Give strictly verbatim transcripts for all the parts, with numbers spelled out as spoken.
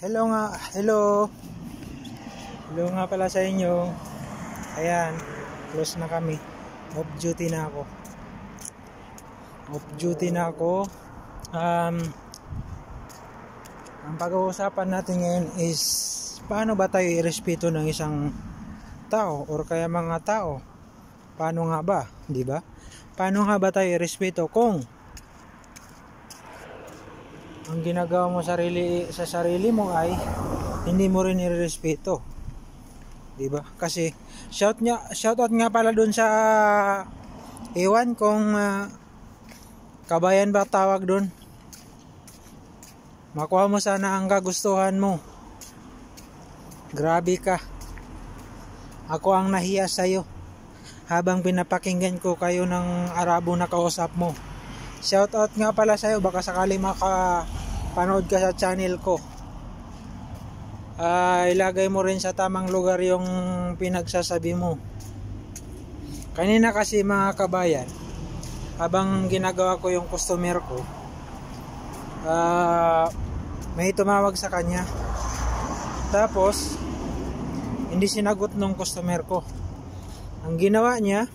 Hello nga, hello. Hello nga pala sa inyo. Ayan, close na kami. Off duty na ako. Off duty na ako. Um, ang pag-uusapan natin ngayon is paano ba tayo irespeto ng isang tao or kaya mga tao? Paano nga ba, di ba? Paano nga ba tayo irespeto kung ang ginagawa mo sarili sa sarili mo ay hindi mo rin irespeto, di ba? Kasi shout nya shout out nga pala doon sa ewan kung uh, kabayan ba tawag doon. Makuha mo sana ang kagustuhan mo. Grabe ka. Ako ang nahiya sa'yo habang pinapakinggan ko kayo ng Arabo na kausap mo. Shout out nga pala sa'yo, baka sakali makapanood ka sa channel ko. Uh, ilagay mo rin sa tamang lugar yung pinagsasabi mo. Kanina kasi mga kabayan, habang ginagawa ko yung customer ko, uh, may tumawag sa kanya. Tapos hindi sinagot nung customer ko. Ang ginawa niya,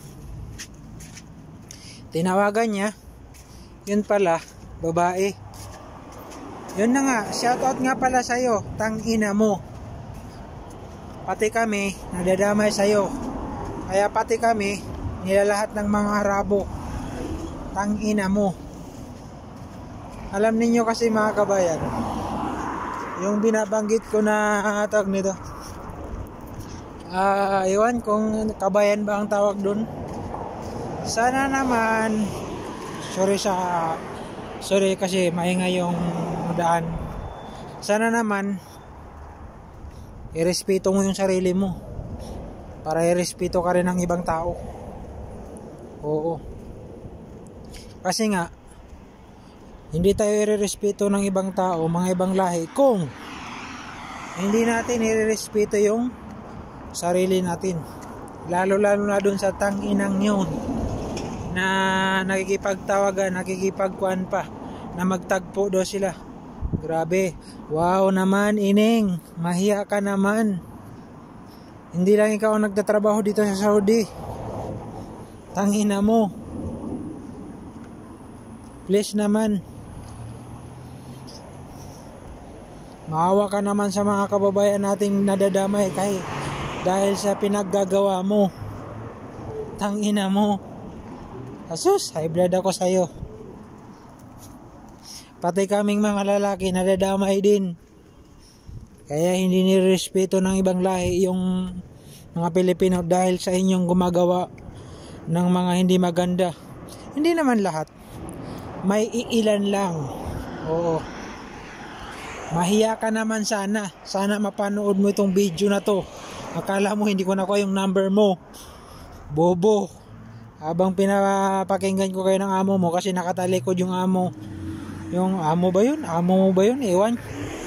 tinawagan niya, yun pala babae. Yun na nga, shoutout nga pala sa'yo, tangina mo. Pati kami nadadamay sa'yo. Kaya pati kami nilalahat ng mga Arabo, tangina mo. Alam ninyo kasi mga kabayan, yung binabanggit ko na tawag nito, ah, uh, iwan kung kabayan ba ang tawag dun. Sana naman, sorry sa sorry kasi maingay yung daan. Sana naman irespeto mo yung sarili mo para irespeto ka rin ng ibang tao. Oo. Kasi nga hindi tayo irerespeto ng ibang tao, mga ibang lahi, kung hindi natin irerespeto yung sarili natin. Lalo-lalo na dun sa tanginang yun na nakikipagtawagan, nakikipagkuan pa, na magtagpo daw sila. Grabe. Wow naman, ining. Mahiya ka naman. Hindi lang ikaw ang nagtatrabaho dito sa Saudi. Tangina mo. Please naman. Maawa ka naman sa mga kababayan nating nadadamay kahit dahil sa pinaggagawa mo. Tangina mo. Asus, high blood ako sa'yo. Pati kaming mga lalaki nadadamay din. Kaya hindi nirespeto ng ibang lahi yung mga Pilipino dahil sa inyong gumagawa ng mga hindi maganda. Hindi naman lahat. May iilan lang. Oo. Mahiya ka naman sana. Sana mapanood mo itong video na to. Akala mo hindi ko nakuha yung number mo. Bobo. Habang pinapakinggan ko kayo ng amo mo kasi nakatalikod yung amo. Yung amo ba yun? Amo mo ba yun? Ewan.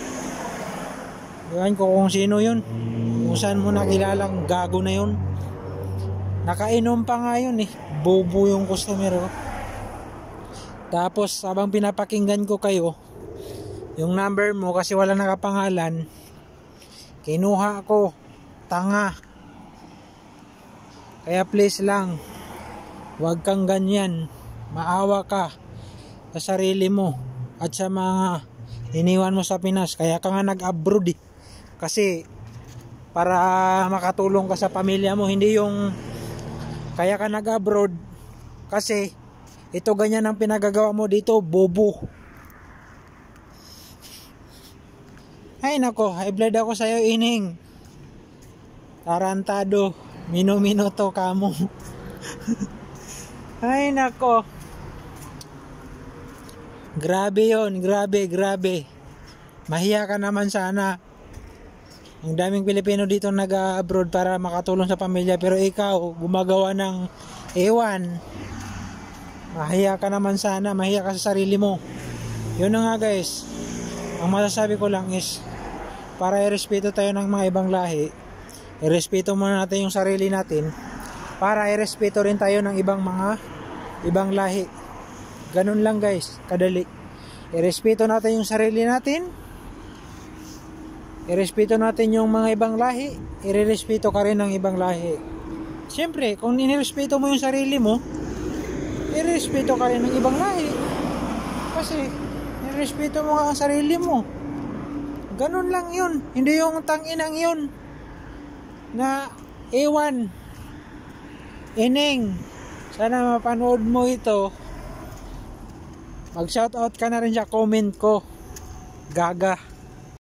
Ewan ko kung sino yun. Kung saan mo nakilalang gago na yun. Nakainom pa nga yun eh. Bobo yung customer ko. Tapos habang pinapakinggan ko kayo, yung number mo kasi wala nakapangalan, kinuha ko. Tanga. Kaya please lang, huwag kang ganyan. Maawa ka sa sarili mo at sa mga iniwan mo sa Pinas. Kaya ka nga nag-abroad eh. Kasi para makatulong ka sa pamilya mo. Hindi yung kaya ka nag-abroad kasi ito ganyan ang pinagagawa mo dito, bobo. Ay nako, high blood ako sa'yo, ining. Tarantado. Mino-mino to kamo. Ay nako. Grabe yon, grabe, grabe. Mahiya ka naman sana. Ang daming Pilipino dito nag-abroad para makatulong sa pamilya, pero ikaw gumagawa ng ewan. Mahiya ka naman sana, mahiya ka sa sarili mo. Yun na nga guys. Ang masasabi ko lang is para irespeto tayo ng mga ibang lahi, irespeto muna natin yung sarili natin para irespeto rin tayo ng ibang mga ibang lahi. Ganun lang guys, kadali. Irespeto natin yung sarili natin irespeto natin yung mga ibang lahi, irerespeto ka rin ng ibang lahi. Siyempre, kung inirespeto mo yung sarili mo, irerespeto ka rin ng ibang lahi. Kasi, irerespeto mo nga ang sarili mo. Ganun lang yun. Hindi yung tanginang yun na ewan. Ineng, sana mapanood mo ito. Mag shoutout ka na rin sa comment ko. Gaga.